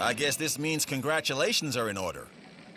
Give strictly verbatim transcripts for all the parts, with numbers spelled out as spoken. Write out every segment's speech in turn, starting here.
I guess this means congratulations are in order.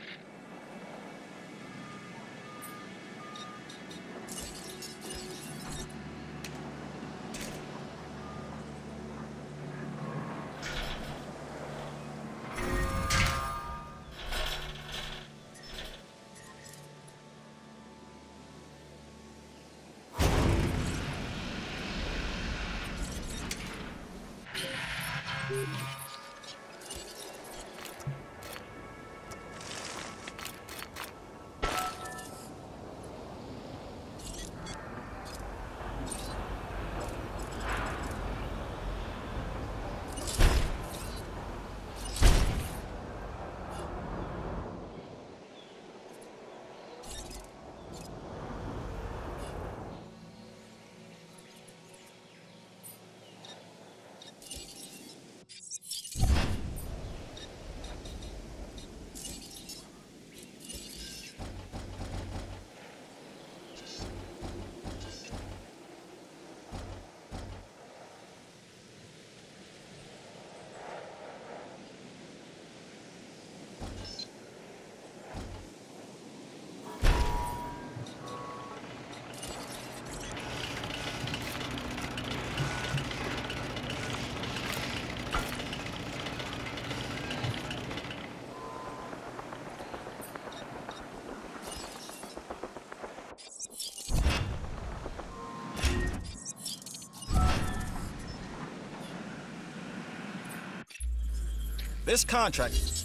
This contract...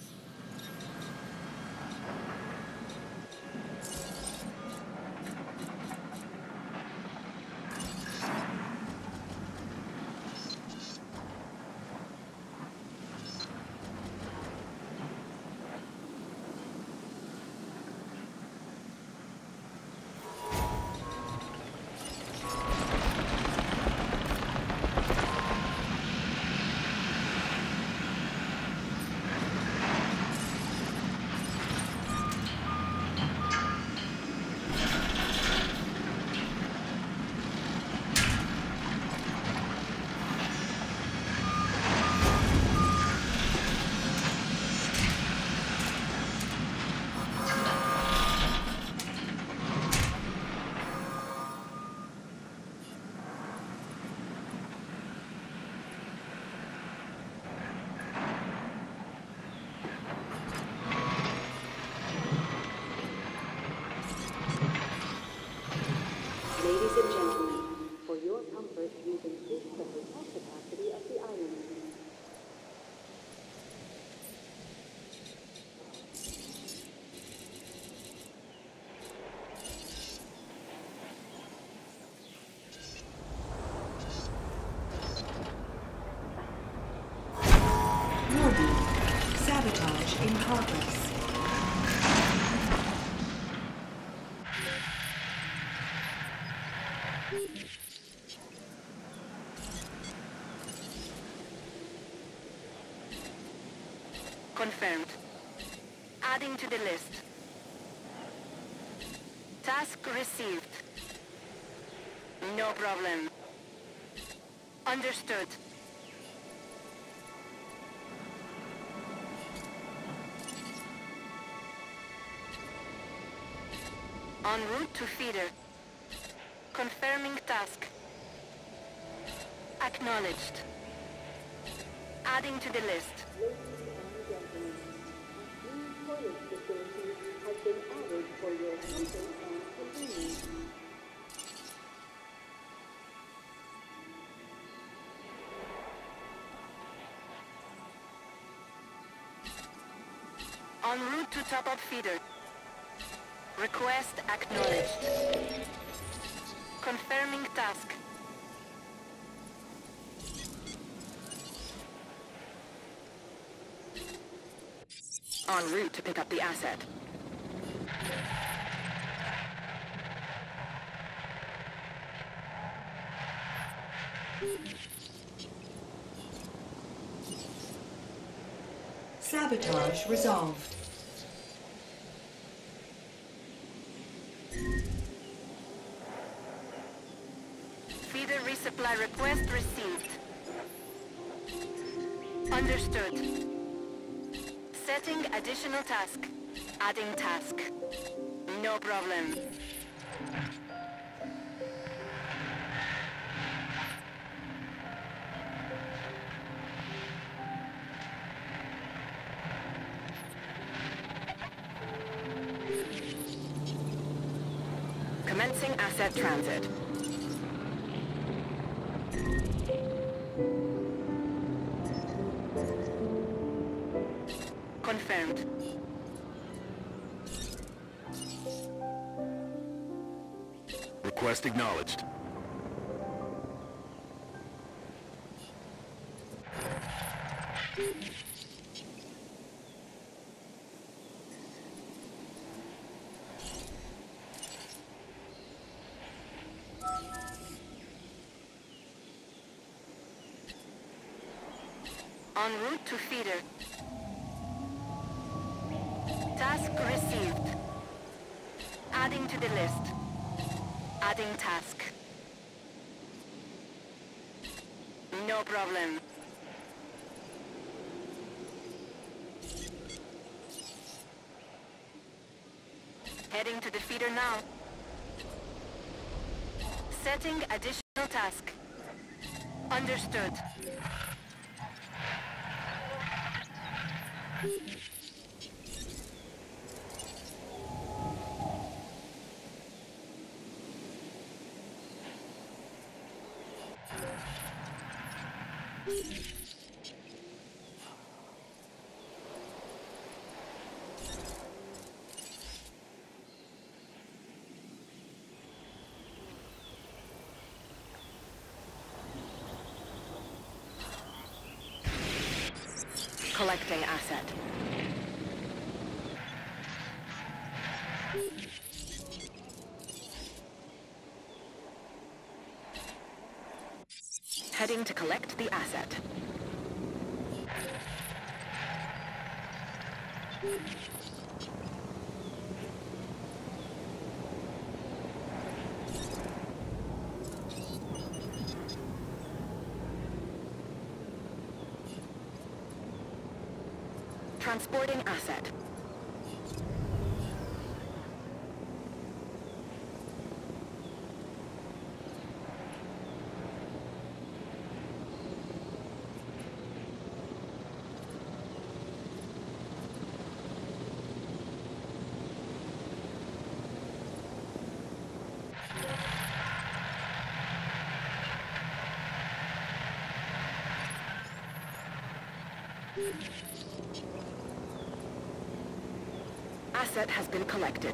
Ladies and gentlemen, for your comfort, we've increased the hotel capacity of the island. Warning. Sabotage in progress. Confirmed. Adding to the list. Task received. No problem. Understood. En route to feeder. Confirming task. Acknowledged. Adding to the list. Toilet facility has been added for your comfort and convenience. En route to top-up feeder. Request acknowledged. Confirming task. En route to pick up the asset. Sabotage resolved. Feeder resupply request received. Understood. Setting additional task. Adding task. No problem. Commencing asset transit. Confirmed. Request acknowledged. En route to feeder. Task received. Adding to the list. Adding task. No problem. Heading to the feeder now. Setting additional task. Understood. Collecting asset. Heading to collect the asset. Transporting asset. Asset has been collected.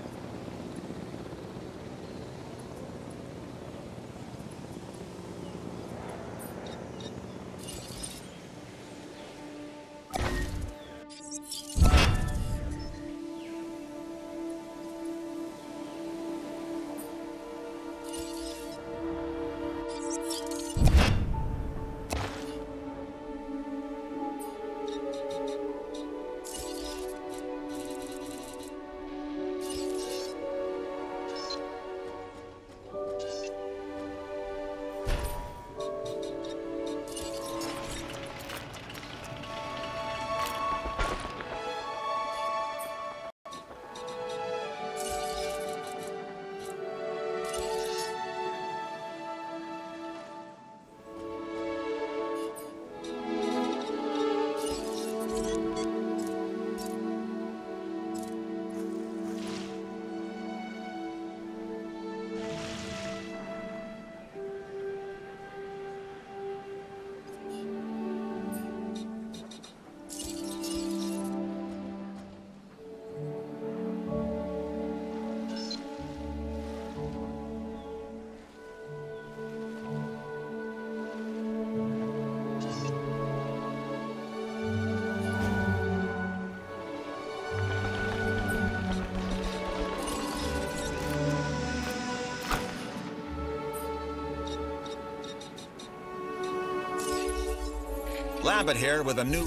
Lambert here with a new...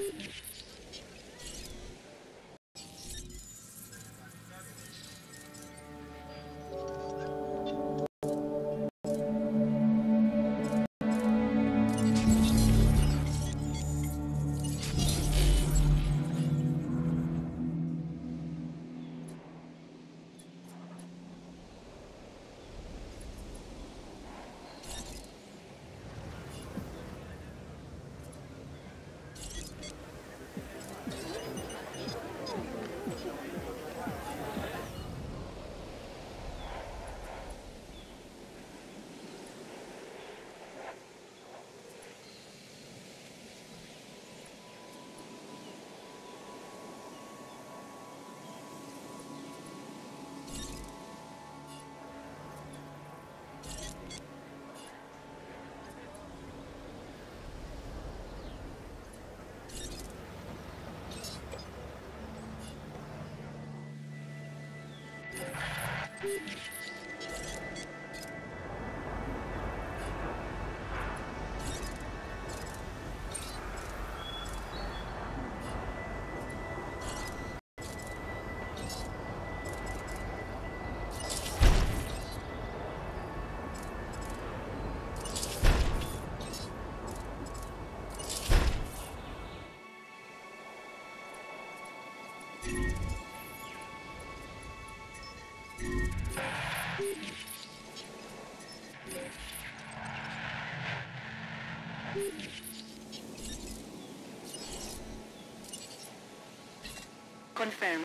Confirmed.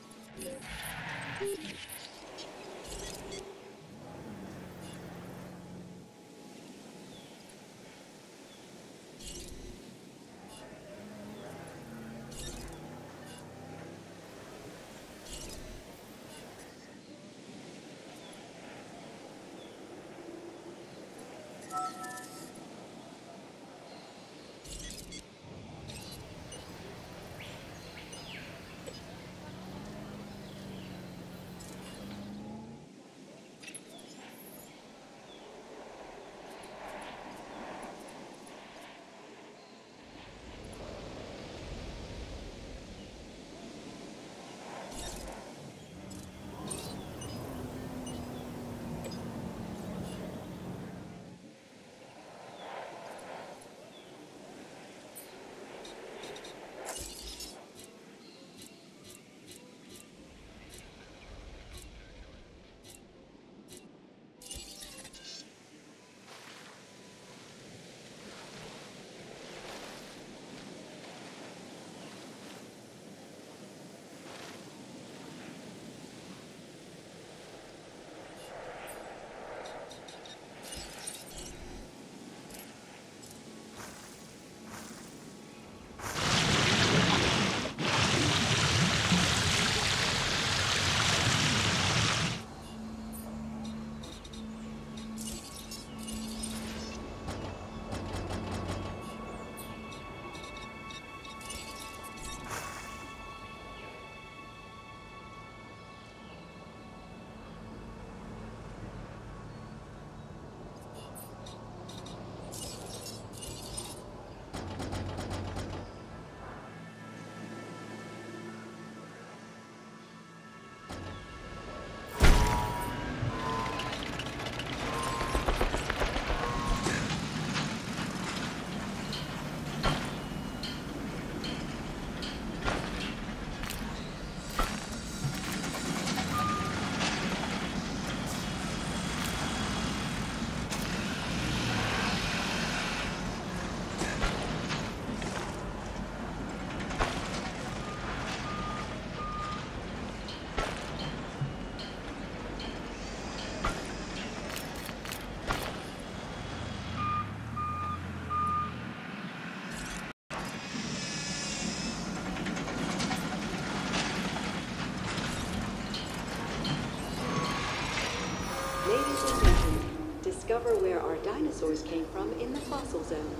Ladies and gentlemen, discover where our dinosaurs came from in the fossil zone.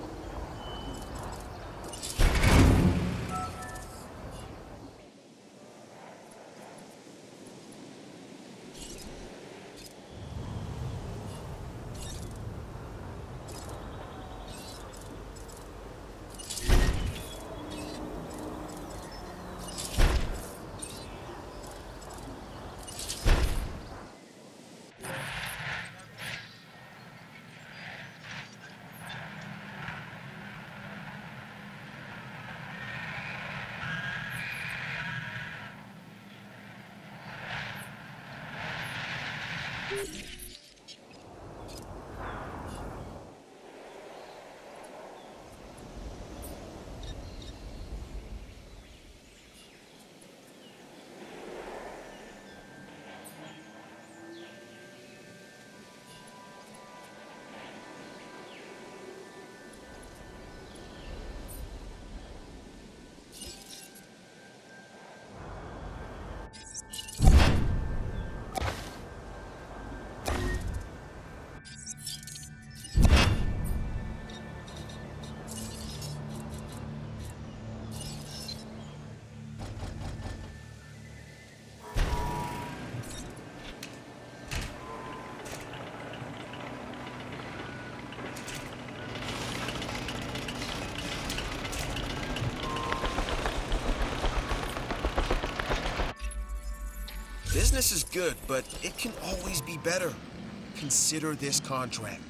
Business is good, but it can always be better. Consider this contract.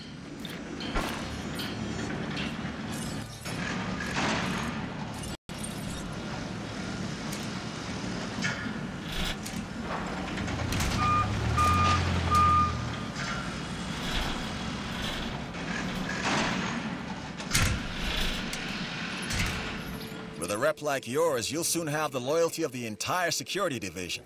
With a rep like yours, you'll soon have the loyalty of the entire security division.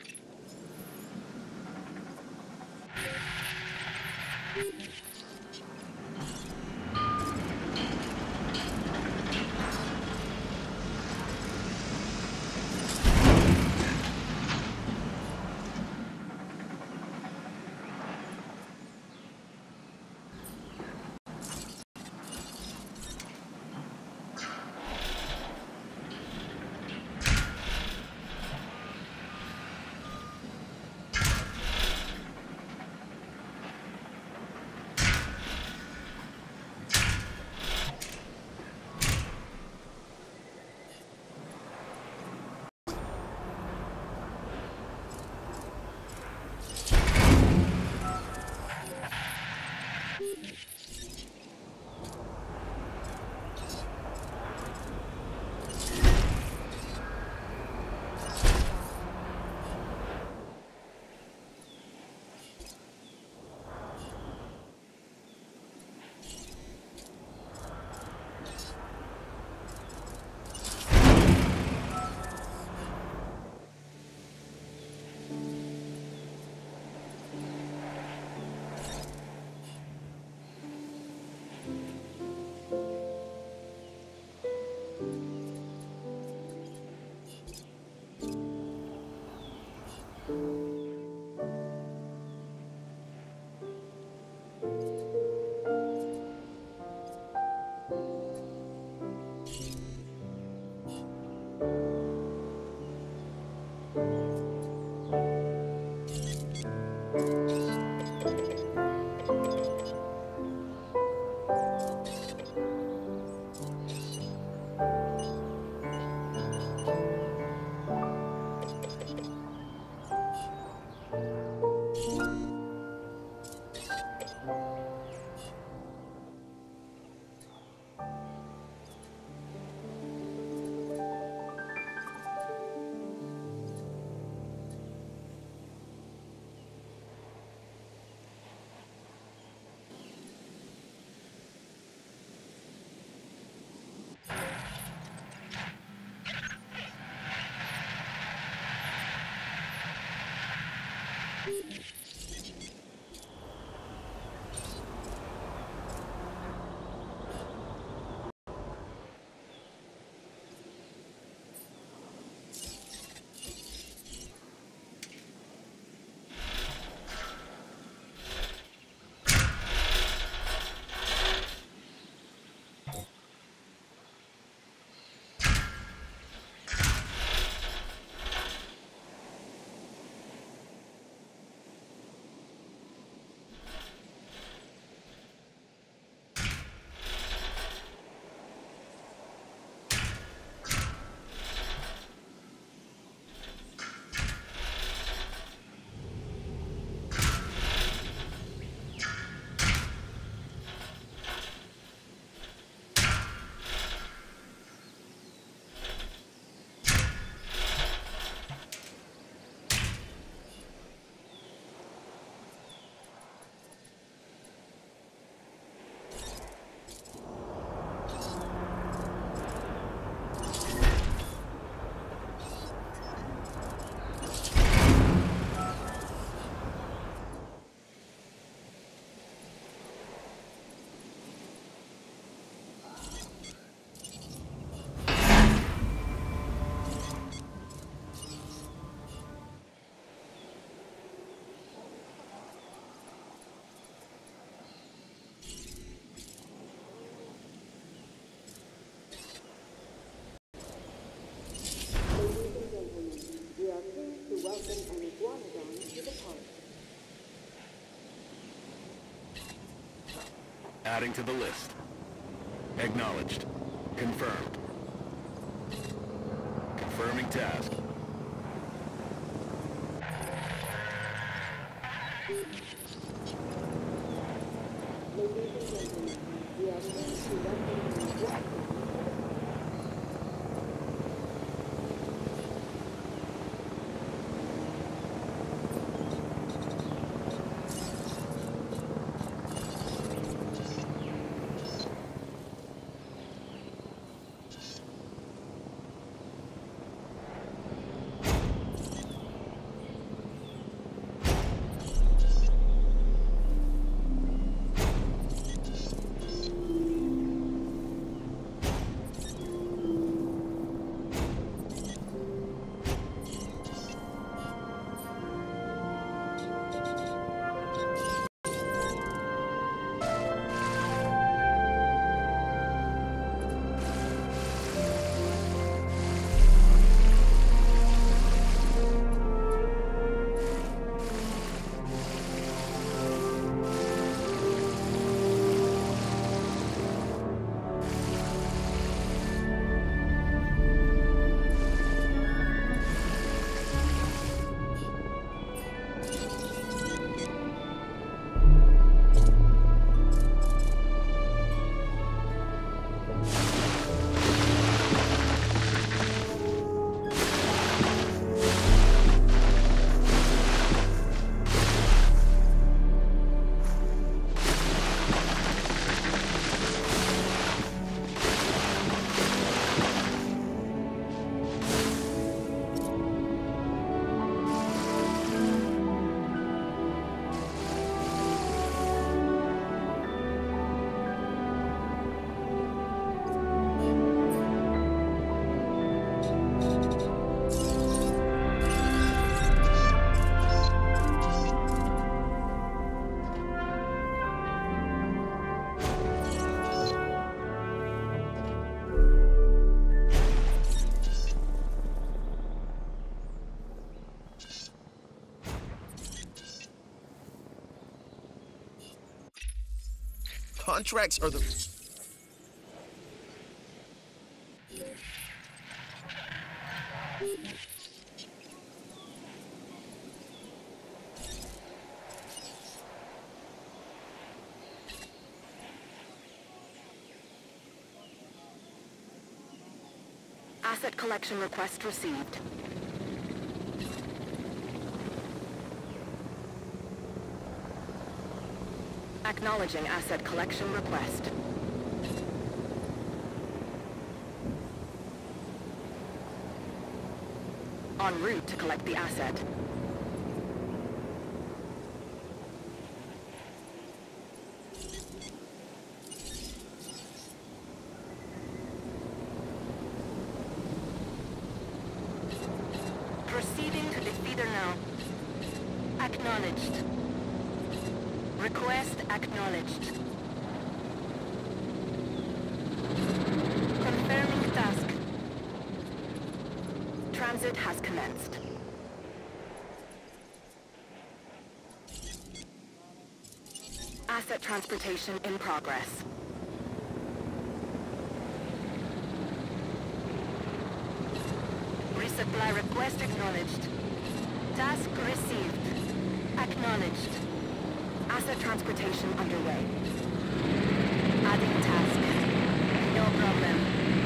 Adding to the list. Acknowledged. Confirmed. Confirming task. Ladies and gentlemen, we are pleased to welcome you to Blackstone. Contracts are the... Asset collection request received. Acknowledging asset collection request. En route to collect the asset. Proceeding to the feeder now. Acknowledged. Request acknowledged. Confirming task. Transit has commenced. Asset transportation in progress. Resupply request acknowledged. Task received. Acknowledged. Asset transportation underway. Adding task. No problem.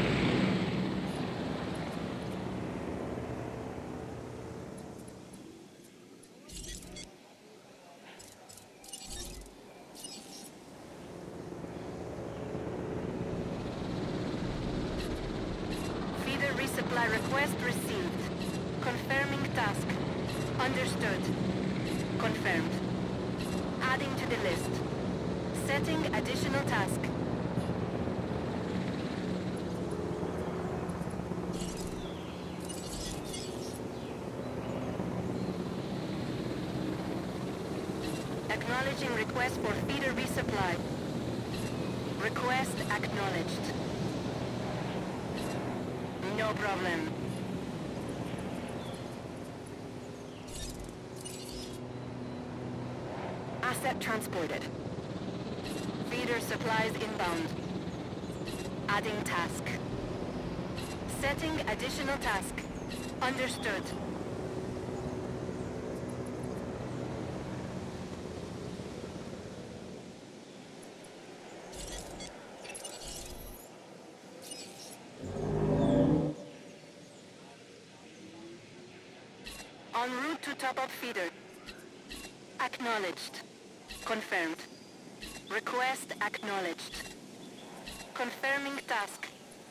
Feeder resupply request received. Confirming task. Understood. Confirmed. Adding to the list. Setting additional task. Acknowledging request for feeder resupply. Request acknowledged. No problem. Asset transported. Feeder supplies inbound. Adding task. Setting additional task. Understood. En route to top-up feeder. Acknowledged. Confirmed. Request acknowledged. Confirming task.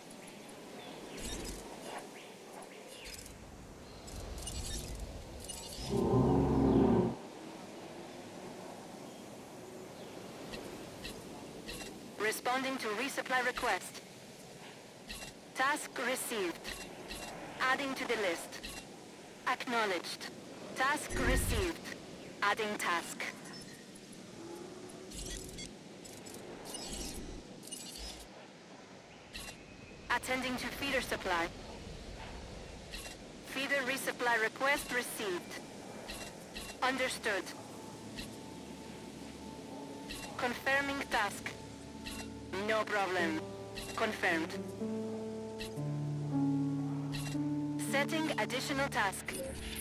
Responding to resupply request. Task received. Adding to the list. Acknowledged. Task received. Adding task. Attending to feeder supply. Feeder resupply request received. Understood. Confirming task. No problem. Confirmed. Setting additional task.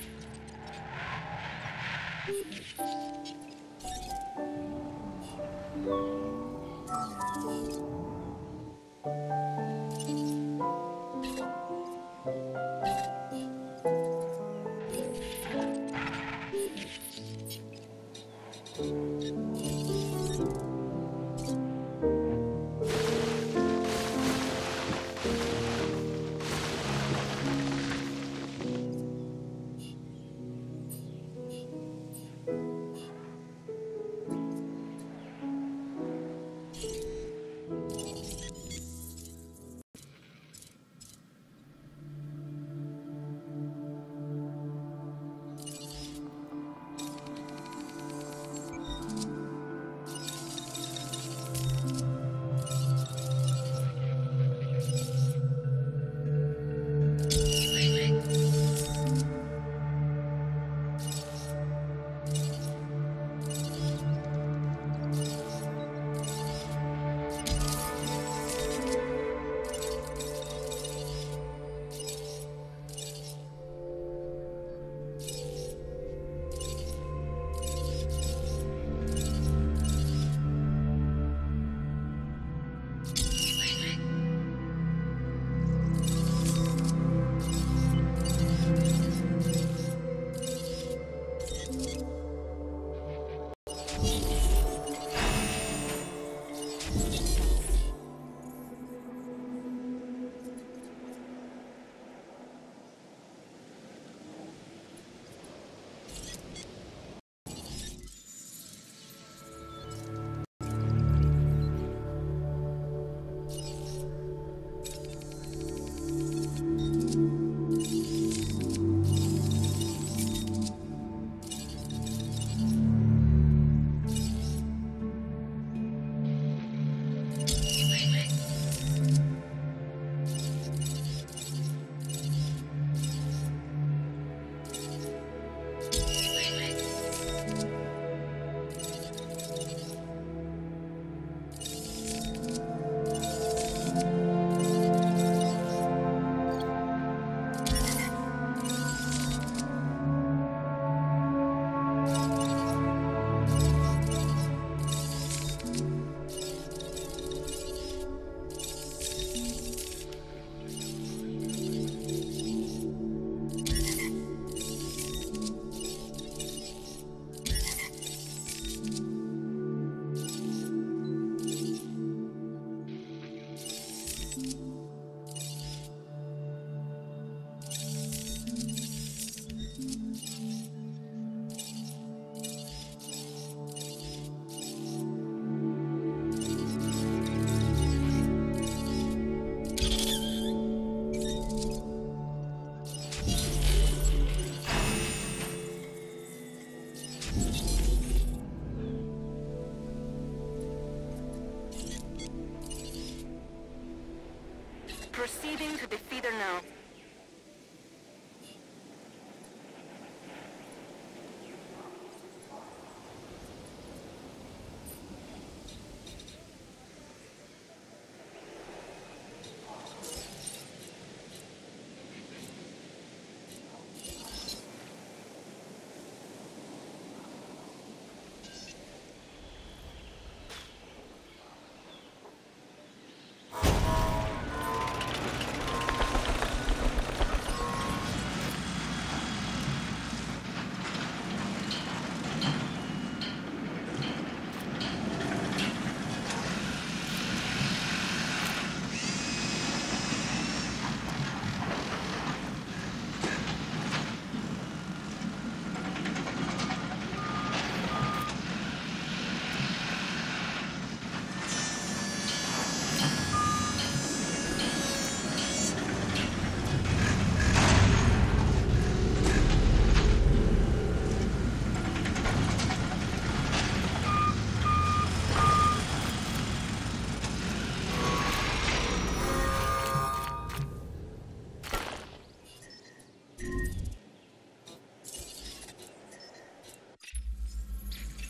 Proceeding to the feeder now.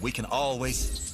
We can always...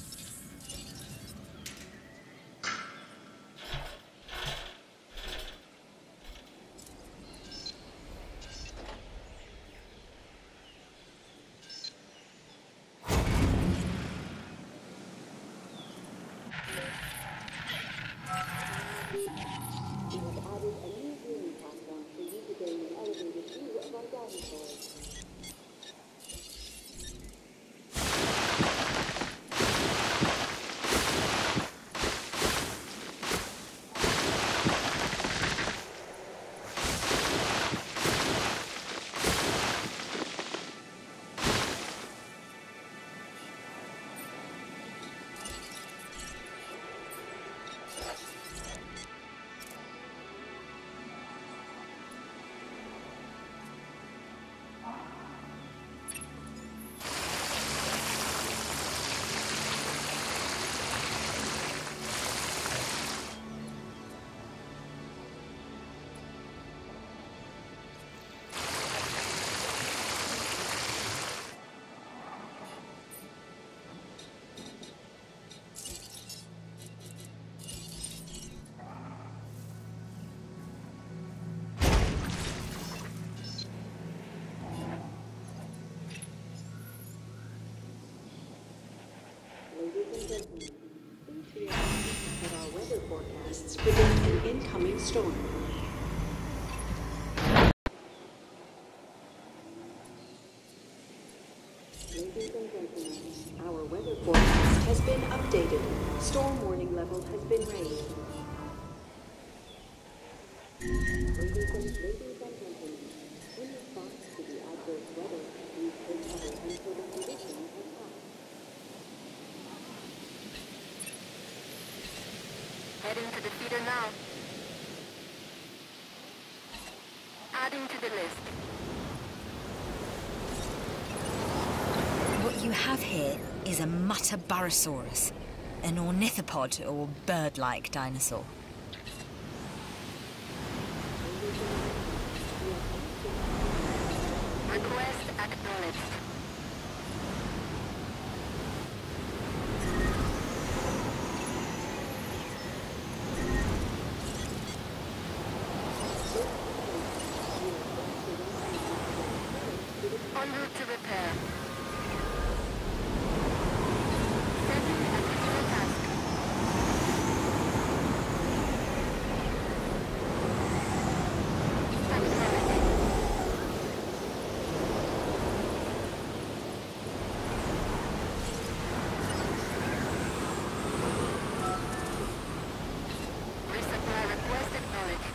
That our weather forecasts predict an incoming storm. Ladies and gentlemen, our weather forecast has been updated. Storm warning level has been raised. Ladies and, ladies and gentlemen, in response to the adverse weather, please take cover until the conditions have passed. Heading to the feeder now. Adding to the list. What you have here is a Mutabarosaurus, an ornithopod or bird-like dinosaur. Request acknowledged. En route to repair. Setting a critical task. Acknowledged. Resupply request acknowledged.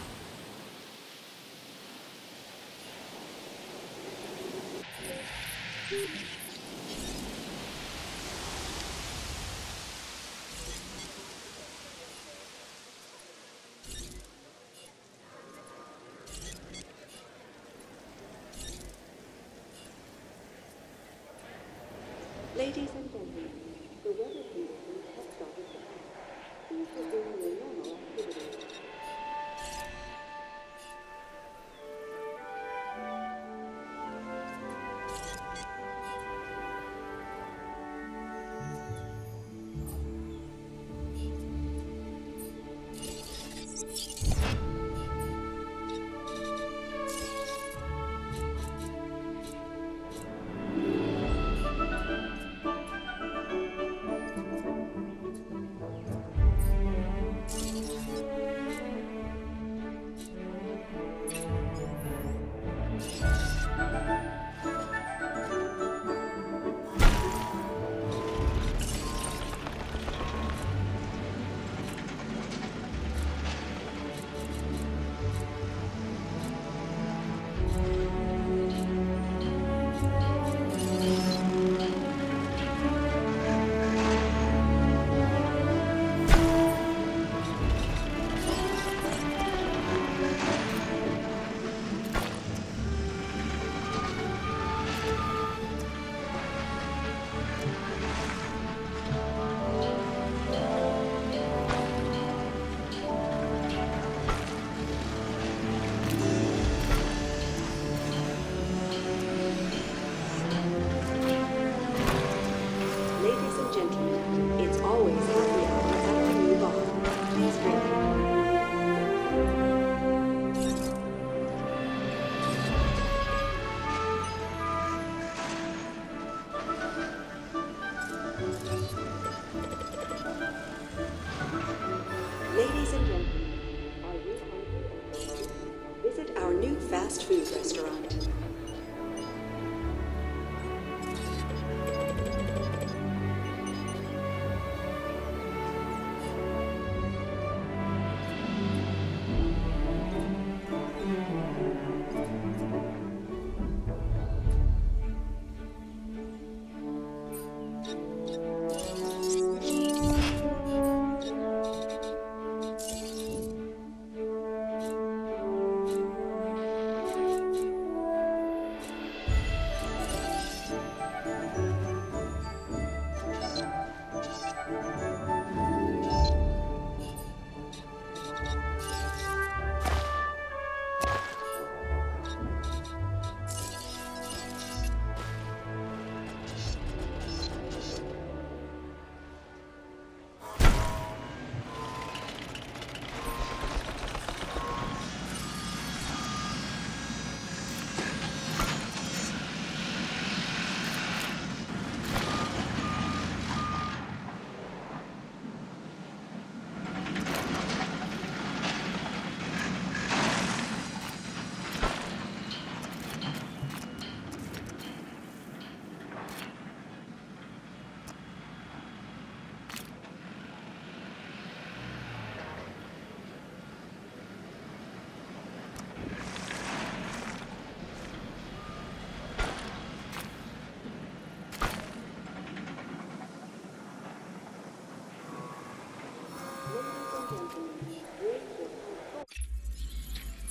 Ladies and gentlemen, the weather conditions have started to pass. Please resume your normal activities.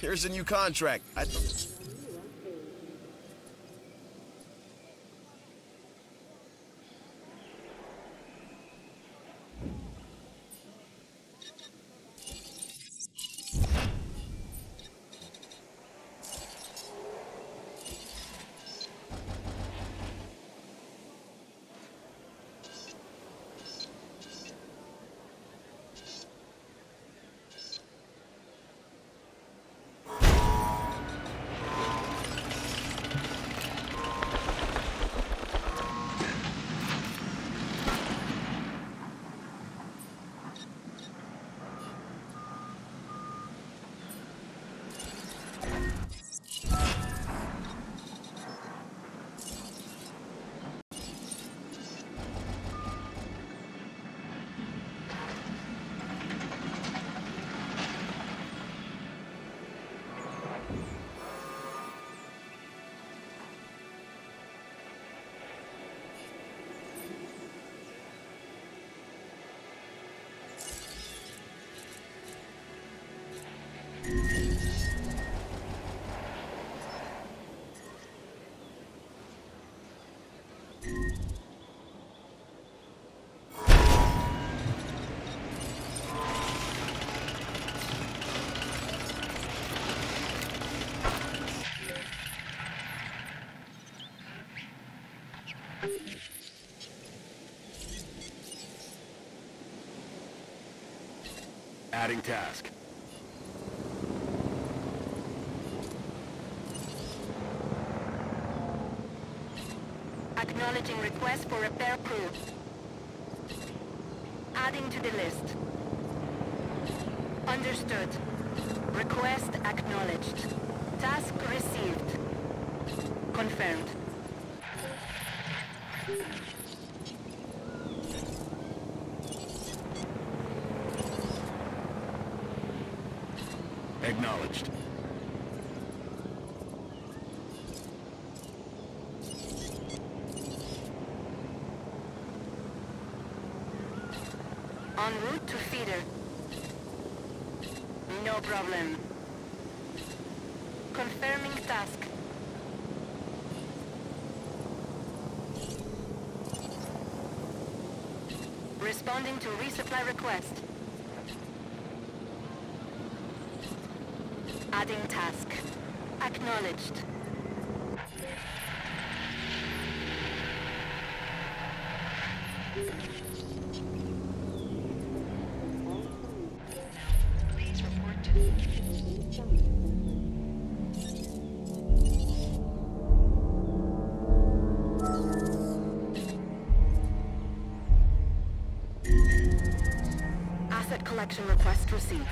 Here's a new contract. I th Adding task. Acknowledging request for repair crew. Adding to the list. Understood. Request acknowledged. Task received. Confirmed. Acknowledged. En route to feeder. No problem. Confirming task. Responding to resupply request. Adding task. Acknowledged. Please report to the Asset collection request received.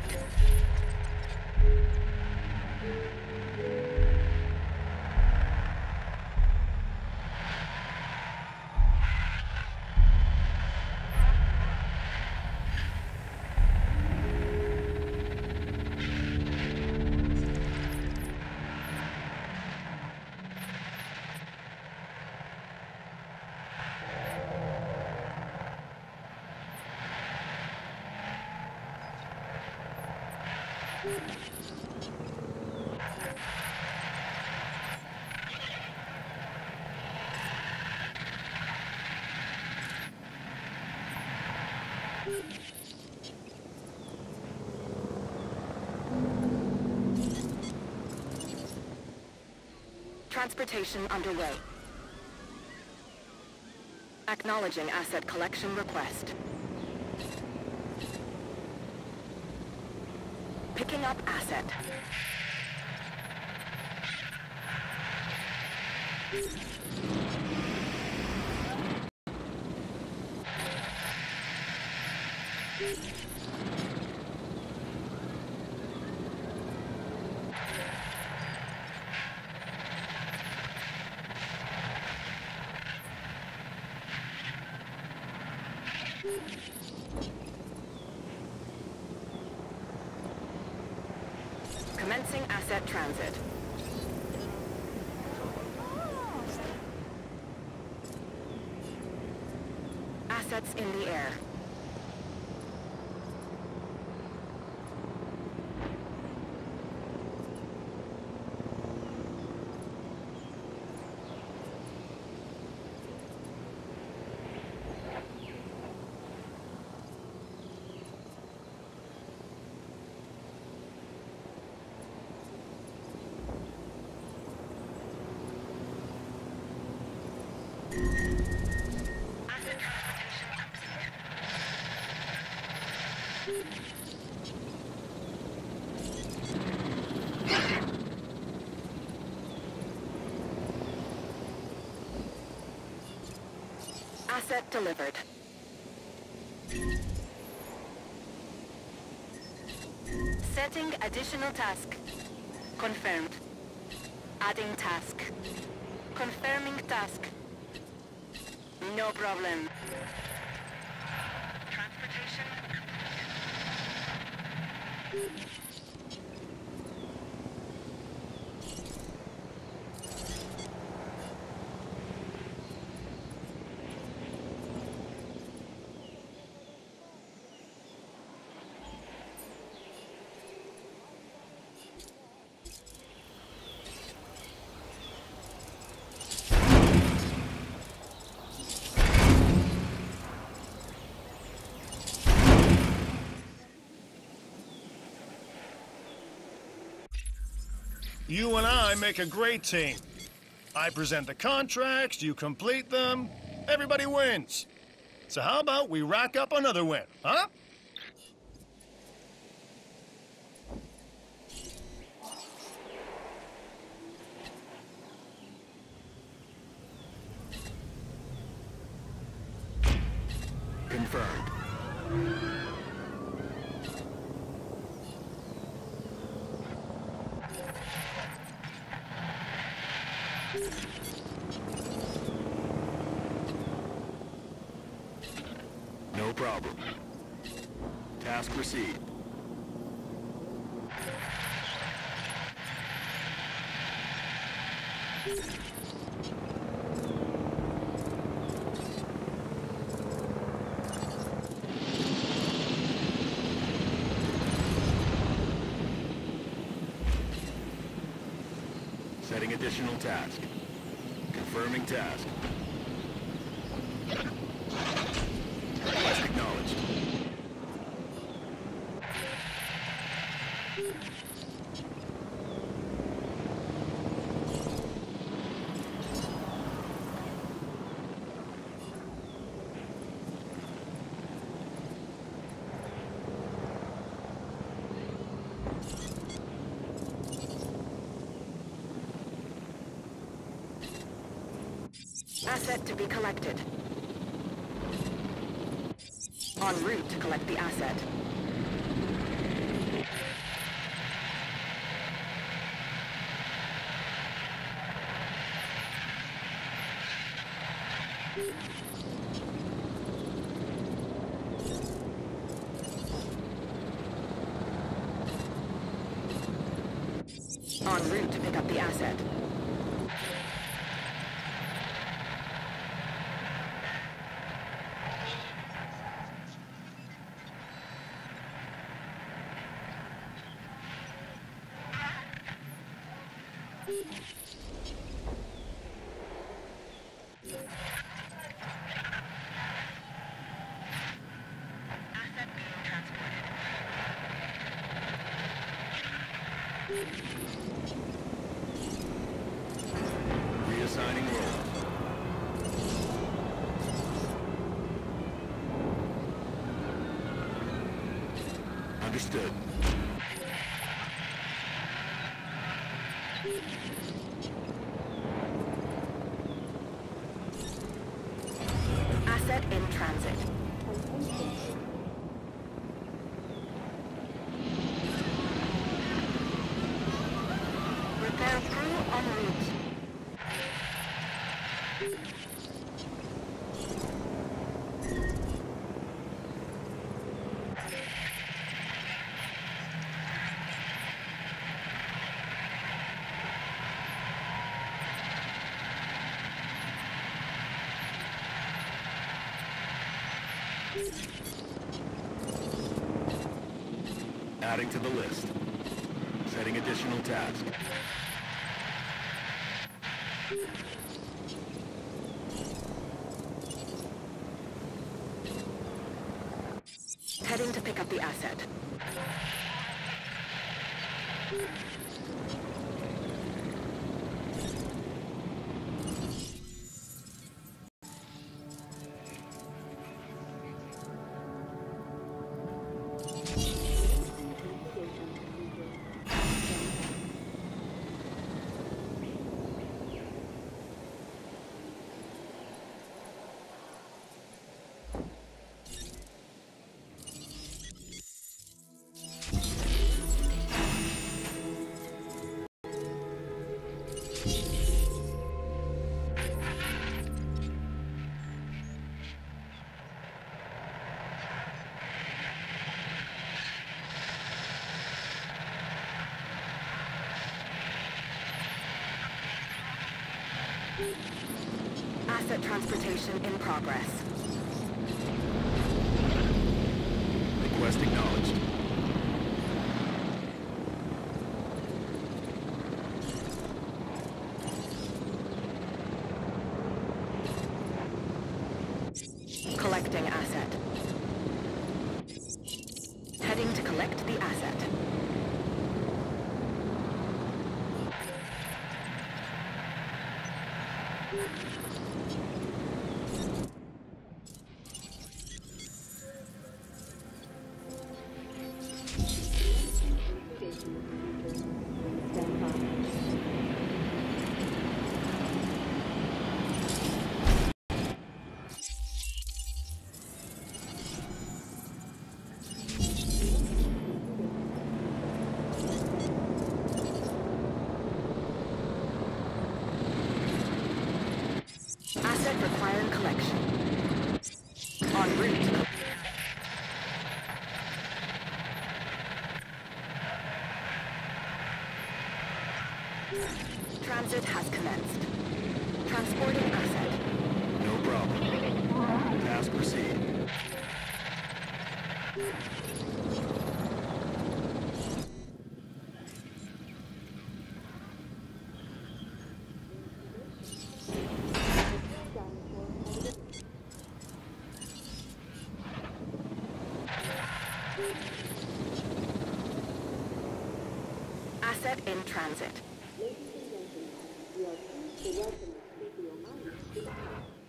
Transportation underway. Acknowledging asset collection request. Picking up asset. Commencing asset transit. Assets in the air. Asset delivered. Setting additional task. Confirmed. Adding task. Confirming task. No problem. Transportation. You and I make a great team. I present the contracts, you complete them, everybody wins. So how about we rack up another win, huh? Confirmed. No problem. Task proceed. Setting additional task. Confirming task. Request acknowledged. Asset to be collected. En route to collect the asset. En route to pick up the asset. Reassigning role. Understood. Asset in transit. Repair crew en route. Adding to the list. Setting additional task. Heading to pick up the asset. Asset transportation in progress. Request acknowledged. Collecting asset. Heading to collect the asset. Stand by. Asset requiring collection. En route. Transit has commenced. Transporting asset. No problem. Task proceed. Asset in transit. Ladies and gentlemen, we are pleased to welcome the C P O nine to the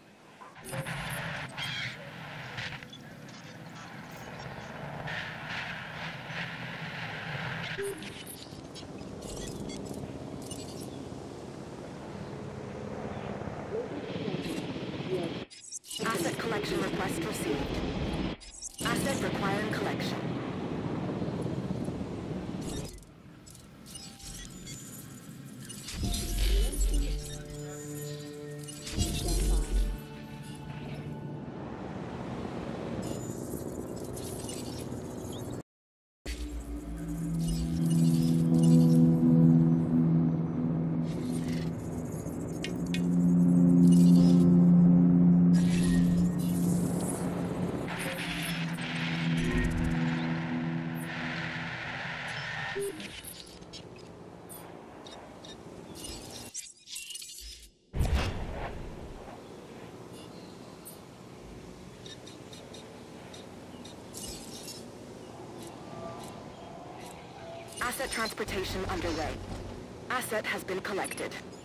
Asset collection request received. Asset requiring collection. Asset transportation underway. Asset has been collected.